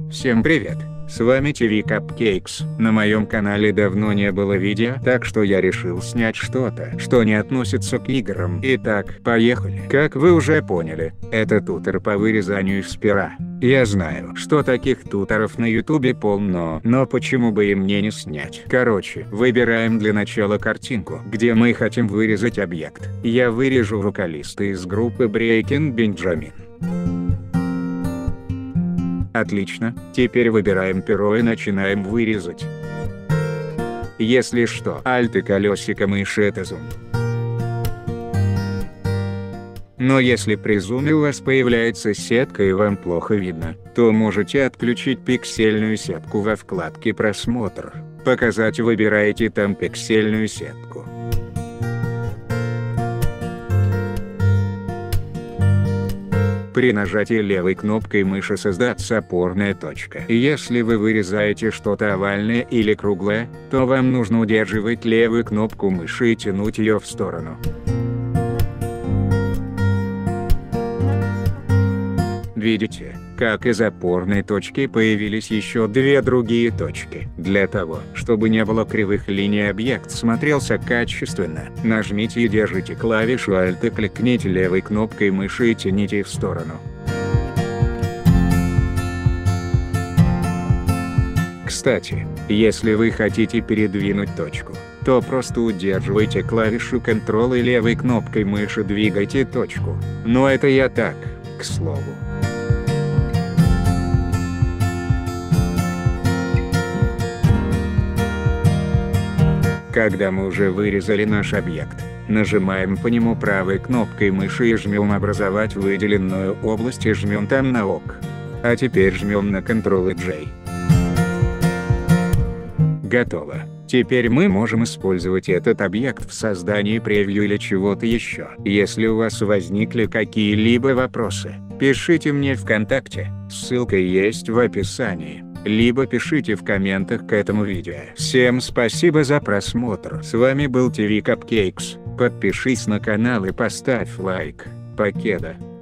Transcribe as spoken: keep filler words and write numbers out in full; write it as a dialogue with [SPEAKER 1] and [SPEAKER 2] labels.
[SPEAKER 1] Всем привет, с вами ти ви Cupcakes. На моем канале давно не было видео, так что я решил снять что-то, что не относится к играм. Итак, поехали. Как вы уже поняли, это тутор по вырезанию из пера. Я знаю, что таких туторов на ютубе полно, но почему бы и мне не снять. Короче, выбираем для начала картинку, где мы хотим вырезать объект. Я вырежу вокалиста из группы Breaking Benjamin. Отлично, теперь выбираем перо и начинаем вырезать. Если что, Alt и колесико мыши — это зум. Но если при зуме у вас появляется сетка и вам плохо видно, то можете отключить пиксельную сетку во вкладке «Просмотр». Показать выбираете там пиксельную сетку. При нажатии левой кнопкой мыши создастся опорная точка. Если вы вырезаете что-то овальное или круглое, то вам нужно удерживать левую кнопку мыши и тянуть ее в сторону. Видите, как из опорной точки появились еще две другие точки. Для того, чтобы не было кривых линий, объект смотрелся качественно, нажмите и держите клавишу Alt и кликните левой кнопкой мыши и тяните в сторону. Кстати, если вы хотите передвинуть точку, то просто удерживайте клавишу Ctrl и левой кнопкой мыши двигайте точку. Но это я так, к слову. Когда мы уже вырезали наш объект, нажимаем по нему правой кнопкой мыши и жмем «Образовать выделенную область» и жмем там на ОК. А теперь жмем на Ctrl и J. Готово. Теперь мы можем использовать этот объект в создании превью или чего-то еще. Если у вас возникли какие-либо вопросы, пишите мне ВКонтакте, ссылка есть в описании. Либо пишите в комментах к этому видео. Всем спасибо за просмотр. С вами был ти ви Cupcakes. Подпишись на канал и поставь лайк. Покеда.